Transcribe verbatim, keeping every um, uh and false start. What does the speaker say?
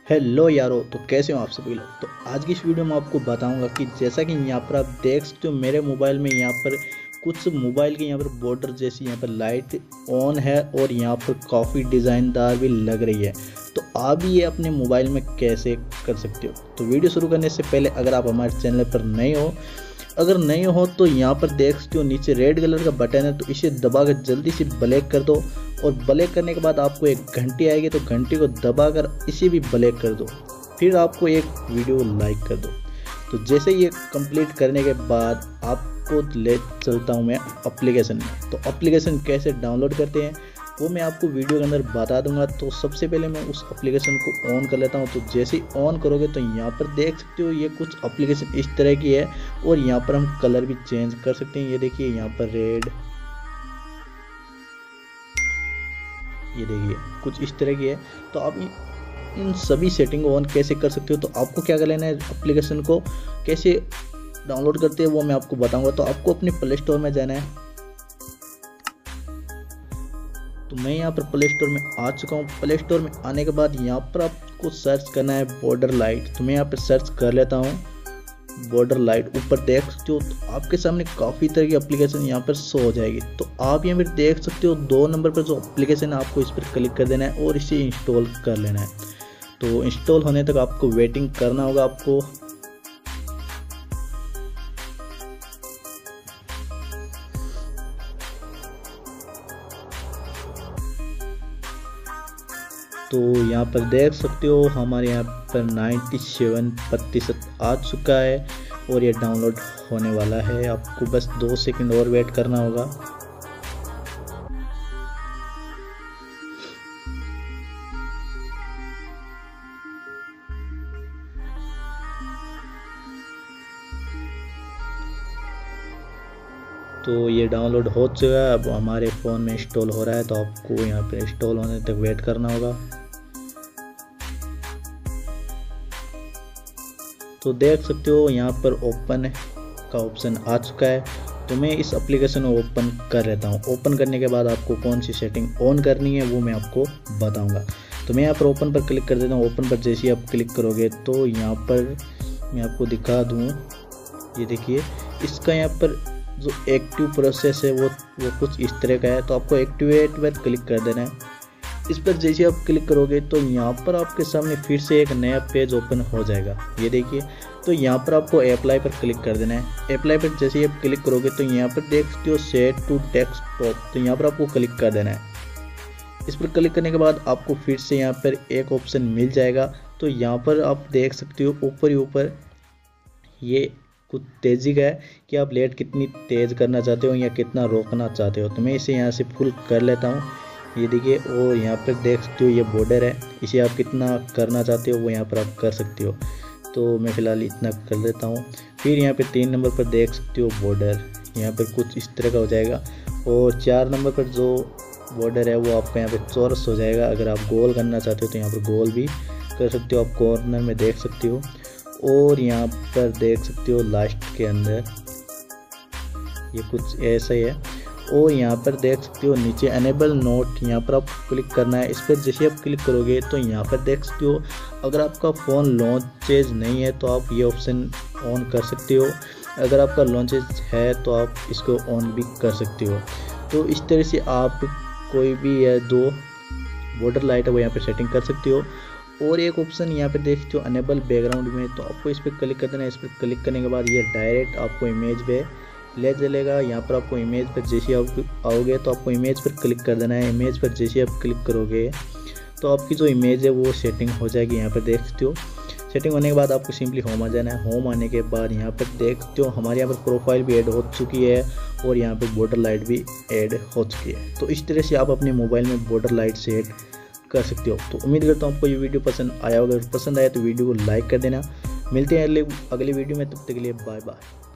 Hello यारो, तो कैसे हो आप सभी लोग। तो आज की इस वीडियो में आपको बताऊंगा कि जैसा कि यहाँ पर आप देख सकते हो मेरे मोबाइल में यहाँ पर कुछ मोबाइल के यहाँ पर बॉर्डर जैसी यहाँ पर लाइट ऑन है और यहाँ पर काफ़ी डिज़ाइनदार भी लग रही है। तो आप भी ये अपने मोबाइल में कैसे कर सकते हो। तो वीडियो शुरू करने से पहले अगर आप हमारे चैनल पर नए हो अगर नहीं हो तो यहाँ पर देख सकते हो नीचे रेड कलर का बटन है, तो इसे दबाकर जल्दी से ब्लैक कर दो और ब्लैक करने के बाद आपको एक घंटी आएगी, तो घंटी को दबाकर इसे भी ब्लैक कर दो। फिर आपको एक वीडियो लाइक कर दो। तो जैसे ये कंप्लीट करने के बाद आपको ले चलता हूँ मैं एप्लीकेशन में। तो एप्लीकेशन कैसे डाउनलोड करते हैं वो मैं आपको वीडियो के अंदर बता दूंगा। तो सबसे पहले मैं उस एप्लीकेशन को ऑन कर लेता हूं। तो जैसे ही ऑन करोगे तो यहाँ पर देख सकते हो ये कुछ एप्लीकेशन इस तरह की है और यहाँ पर हम कलर भी चेंज कर सकते हैं। ये देखिए यहाँ पर रेड, ये देखिए कुछ इस तरह की है। तो आप इन सभी सेटिंग को ऑन कैसे कर सकते हो। तो आपको क्या कर लेना है, एप्लीकेशन को कैसे डाउनलोड करते हैं वो मैं आपको बताऊँगा। तो आपको अपने प्ले स्टोर में जाना है। तो मैं यहाँ पर प्ले स्टोर में आ चुका हूँ। प्ले स्टोर में आने के बाद यहाँ पर आपको सर्च करना है बॉर्डर लाइट। तो मैं यहाँ पर सर्च कर लेता हूँ बॉर्डर लाइट। ऊपर देख सकते हो तो आपके सामने काफ़ी तरह की एप्लीकेशन यहाँ पर शो हो जाएगी। तो आप यहाँ पर देख सकते हो दो नंबर पर जो एप्लीकेशन है आपको इस पर क्लिक कर देना है और इसे इंस्टॉल कर लेना है। तो इंस्टॉल होने तक आपको वेटिंग करना होगा आपको। तो यहाँ पर देख सकते हो हमारे यहाँ पर सत्तानवे प्रतिशत आ चुका है और ये डाउनलोड होने वाला है। आपको बस दो सेकंड और वेट करना होगा। तो ये डाउनलोड हो चुका है, अब हमारे फ़ोन में इंस्टॉल हो रहा है। तो आपको यहाँ पे इंस्टॉल होने तक वेट करना होगा। तो देख सकते हो यहाँ पर ओपन का ऑप्शन आ चुका है। तो मैं इस एप्लीकेशन को ओपन कर लेता हूँ। ओपन करने के बाद आपको कौन सी सेटिंग ऑन करनी है वो मैं आपको बताऊँगा। तो मैं यहाँ पर ओपन पर क्लिक कर देता हूँ। ओपन पर जैसे ही आप क्लिक करोगे तो यहाँ पर मैं आपको दिखा दूँ, ये देखिए इसका यहाँ पर जो एक्टिव प्रोसेस है वो वो कुछ इस तरह का है। तो आपको एक्टिवेट पर क्लिक कर देना है। इस पर जैसे आप क्लिक करोगे तो यहाँ पर आपके सामने फिर से एक नया पेज ओपन हो जाएगा, ये देखिए। तो यहाँ पर आपको अप्लाई पर क्लिक कर देना है। अप्लाई पर जैसे आप क्लिक करोगे तो यहाँ पर देख सकते हो सेट टू डेस्कटॉप। तो यहाँ पर आपको क्लिक कर देना है। इस पर क्लिक करने के बाद आपको फिर से यहाँ पर एक ऑप्शन मिल जाएगा। तो यहाँ पर आप देख सकते हो ऊपर ही ऊपर ये कुछ तेज़ी का है कि आप लाइट कितनी तेज़ करना चाहते हो या कितना रोकना चाहते हो। तो मैं इसे यहाँ से फुल कर लेता हूँ, ये देखिए। और यहाँ पर देख सकते हो ये बॉर्डर है, इसे आप कितना करना चाहते हो वो यहाँ पर आप कर सकते हो। तो मैं फ़िलहाल इतना कर लेता हूँ। फिर यहाँ पे तीन नंबर पर देख सकते हो बॉर्डर, यहाँ पर कुछ इस तरह का हो जाएगा। और चार नंबर पर जो बॉर्डर है वो आपका यहाँ पर चौरस हो जाएगा। अगर आप गोल करना चाहते हो तो यहाँ पर गोल भी कर सकते हो, आप कॉर्नर में देख सकते हो। और यहाँ पर देख सकते हो लास्ट के अंदर ये कुछ ऐसा ही है। और यहाँ पर देख सकते हो नीचे एनेबल नोट, यहाँ पर आप क्लिक करना है। इस पर जैसे आप क्लिक करोगे तो यहाँ पर देख सकते हो अगर आपका फ़ोन लॉन्चेज नहीं है तो आप ये ऑप्शन ऑन कर सकते हो। अगर आपका लॉन्चेज है तो आप इसको ऑन भी कर सकते हो। तो इस तरह से आप कोई भी या दो बॉर्डर लाइट है वो यहाँ पर सेटिंग कर सकते हो। और एक ऑप्शन यहाँ पे देख सकते हो अनेबल बैकग्राउंड में, तो आपको इस पर क्लिक कर देना है। इस पर क्लिक करने के बाद ये डायरेक्ट आपको इमेज पे ले चलेगा। यहाँ पर आपको इमेज पर जैसे आप आओगे तो आपको इमेज पर क्लिक कर देना है। इमेज पर जैसे आप क्लिक करोगे तो आपकी जो इमेज है वो सेटिंग हो जाएगी। यहाँ पर देख सकते हो सेटिंग होने के बाद आपको सिंपली होम आ जाना है। होम आने के बाद यहाँ पर देख सकते हो हमारे यहाँ पर प्रोफाइल भी ऐड हो चुकी है और यहाँ पर बॉर्डर लाइट भी ऐड हो चुकी है। तो इस तरह से आप अपने मोबाइल में बॉर्डर लाइट सेट कर सकते हो। तो उम्मीद करता हूँ आपको ये वीडियो पसंद आया होगा। अगर पसंद आया तो वीडियो को लाइक कर देना। मिलते हैं अगले अगले वीडियो में, तब तक के लिए बाय बाय।